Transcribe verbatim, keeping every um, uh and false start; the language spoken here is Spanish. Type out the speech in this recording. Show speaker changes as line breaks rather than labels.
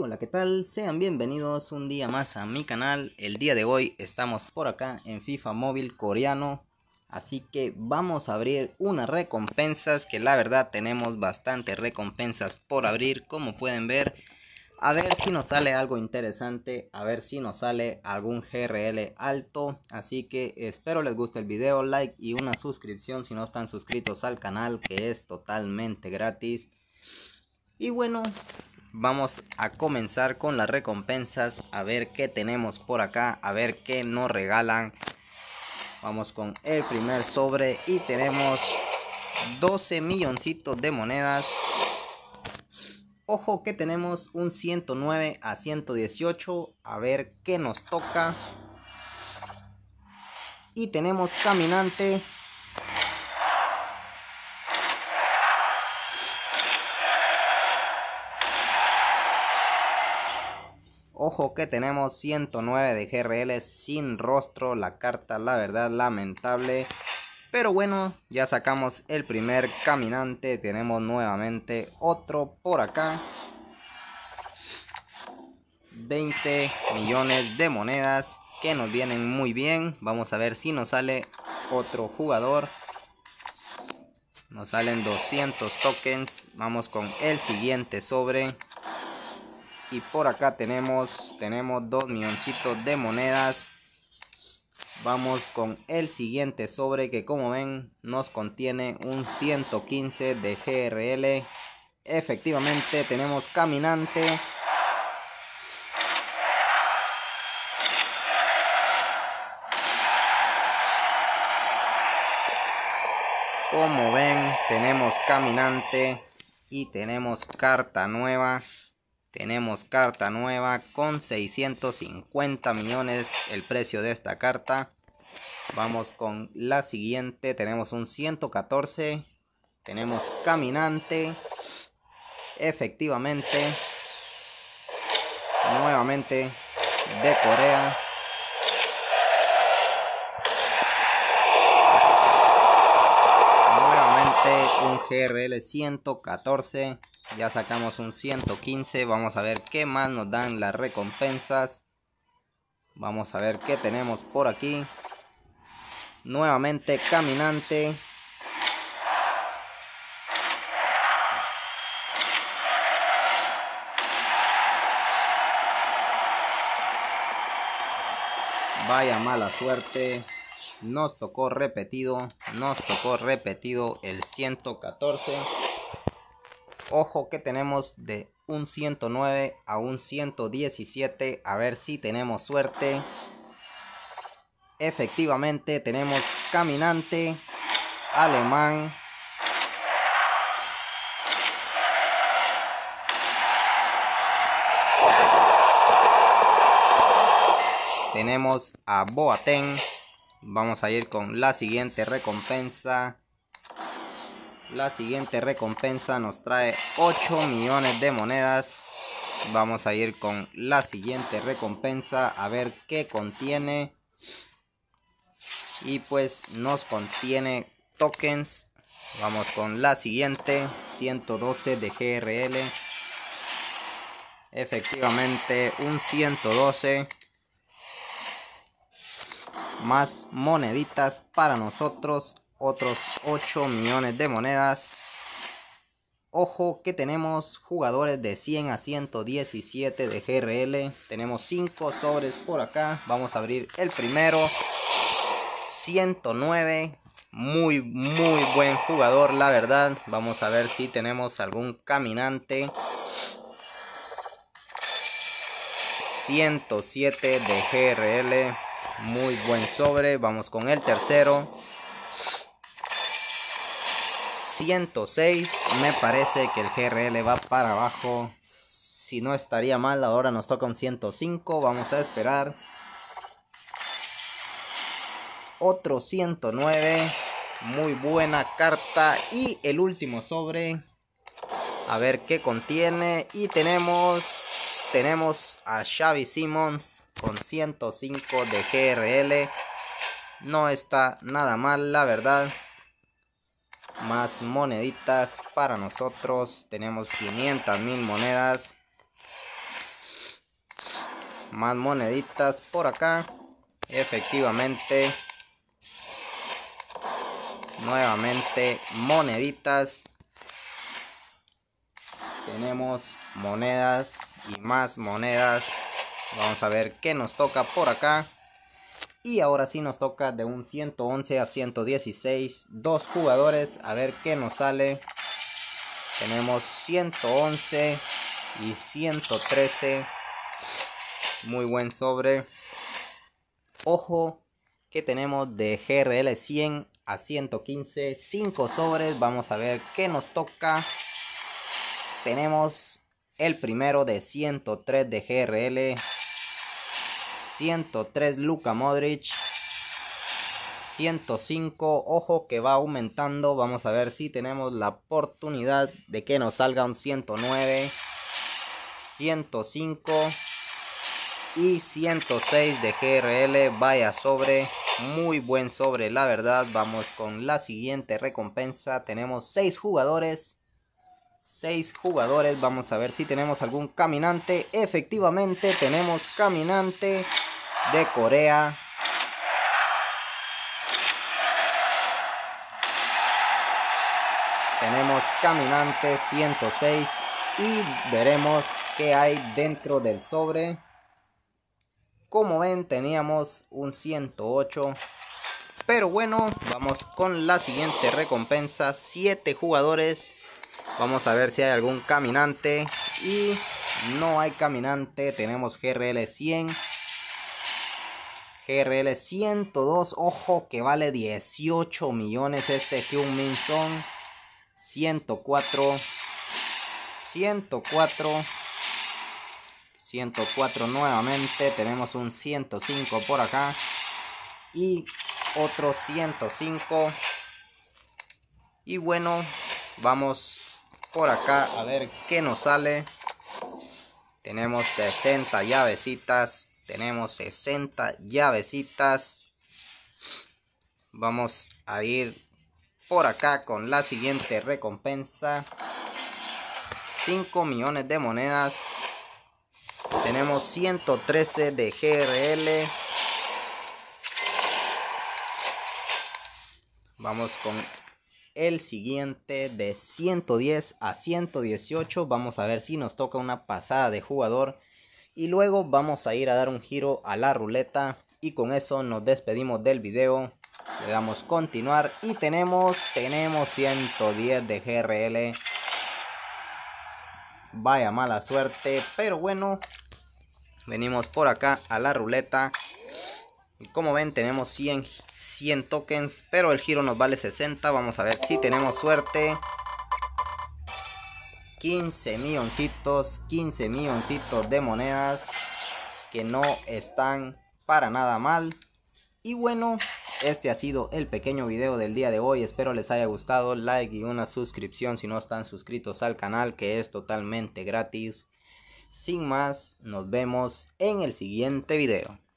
hola, ¿qué tal? Sean bienvenidos un día más a mi canal. El día de hoy estamos por acá en FIFA Móvil coreano. Así que vamos a abrir unas recompensas, que la verdad tenemos bastantes recompensas por abrir, como pueden ver. A ver si nos sale algo interesante, a ver si nos sale algún G R L alto. Así que espero les guste el video, like y una suscripción si no están suscritos al canal, que es totalmente gratis. Y bueno, vamos a comenzar con las recompensas, a ver qué tenemos por acá, a ver qué nos regalan. Vamos con el primer sobre y tenemos doce milloncitos de monedas. Ojo que tenemos un ciento nueve a ciento dieciocho, a ver qué nos toca. Y tenemos caminante. Ojo que tenemos ciento nueve de G R L sin rostro, la carta la verdad lamentable. Pero bueno, ya sacamos el primer caminante, tenemos nuevamente otro por acá. veinte millones de monedas que nos vienen muy bien. Vamos a ver si nos sale otro jugador. Nos salen doscientos tokens, vamos con el siguiente sobre. Y por acá tenemos, tenemos dos milloncitos de monedas. Vamos con el siguiente sobre, que como ven nos contiene un ciento quince de G R L. Efectivamente tenemos caminante. Como ven tenemos caminante y tenemos carta nueva. Tenemos carta nueva con seiscientos cincuenta millones el precio de esta carta. Vamos con la siguiente. Tenemos un ciento catorce. Tenemos caminante. Efectivamente. Nuevamente de Corea. Nuevamente un G R L ciento catorce. Ya sacamos un ciento quince. Vamos a ver qué más nos dan las recompensas. Vamos a ver qué tenemos por aquí. Nuevamente caminante. Vaya mala suerte. Nos tocó repetido. Nos tocó repetido el ciento catorce. Ojo que tenemos de un ciento nueve a un ciento diecisiete. A ver si tenemos suerte. Efectivamente tenemos caminante alemán. Tenemos a Boateng. Vamos a ir con la siguiente recompensa. La siguiente recompensa nos trae ocho millones de monedas. Vamos a ir con la siguiente recompensa, a ver qué contiene. Y pues nos contiene tokens. Vamos con la siguiente, ciento doce de G R L. Efectivamente un ciento doce. Más moneditas para nosotros. Otros ocho millones de monedas. Ojo que tenemos jugadores de cien a ciento diecisiete de G R L. Tenemos cinco sobres por acá. Vamos a abrir el primero. ciento nueve. Muy muy buen jugador la verdad. Vamos a ver si tenemos algún caminante. ciento siete de G R L. Muy buen sobre. Vamos con el tercero. ciento seis. Me parece que el G R L va para abajo. Si no estaría mal. Ahora nos toca un ciento cinco. Vamos a esperar. Otro ciento nueve. Muy buena carta. Y el último sobre. A ver qué contiene. Y tenemos. Tenemos a Xavi Simons con ciento cinco de G R L. No está nada mal la verdad. Más moneditas para nosotros. Tenemos quinientas mil monedas. Más moneditas por acá. Efectivamente. Nuevamente moneditas. Tenemos monedas y más monedas. Vamos a ver qué nos toca por acá. Y ahora sí nos toca de un ciento once a ciento dieciséis. Dos jugadores. A ver qué nos sale. Tenemos ciento once y ciento trece. Muy buen sobre. Ojo que tenemos de G R L cien a ciento quince. cinco sobres. Vamos a ver qué nos toca. Tenemos el primero de ciento tres de G R L. ciento tres Luka Modric. ciento cinco. Ojo que va aumentando. Vamos a ver si tenemos la oportunidad de que nos salga un ciento nueve. ciento cinco. Y ciento seis de G R L. Vaya sobre. Muy buen sobre, la verdad. Vamos con la siguiente recompensa. Tenemos seis jugadores. seis jugadores. Vamos a ver si tenemos algún caminante. Efectivamente tenemos caminante de Corea. Tenemos caminante ciento seis. Y veremos qué hay dentro del sobre. Como ven, teníamos un ciento ocho. Pero bueno, vamos con la siguiente recompensa. siete jugadores. Vamos a ver si hay algún caminante. Y no hay caminante. Tenemos G R L cien. G R L ciento dos. Ojo que vale dieciocho millones este Heung-min Son. ciento cuatro. ciento cuatro. ciento cuatro nuevamente. Tenemos un ciento cinco por acá. Y otro ciento cinco. Y bueno, vamos por acá a ver qué nos sale. Tenemos sesenta llavecitas. Tenemos sesenta llavecitas. Vamos a ir por acá con la siguiente recompensa. cinco millones de monedas. Tenemos ciento trece de G R L. Vamos con el siguiente de ciento diez a ciento dieciocho. Vamos a ver si nos toca una pasada de jugador. Y luego vamos a ir a dar un giro a la ruleta. Y con eso nos despedimos del video. Le damos continuar. Y tenemos, tenemos ciento diez de G R L. Vaya mala suerte. Pero bueno. Venimos por acá a la ruleta. Y como ven tenemos cien, cien tokens. Pero el giro nos vale sesenta. Vamos a ver si tenemos suerte. quince milloncitos. quince milloncitos de monedas. Que no están para nada mal. Y bueno, este ha sido el pequeño video del día de hoy. Espero les haya gustado. Like y una suscripción si no están suscritos al canal, que es totalmente gratis. Sin más, nos vemos en el siguiente video.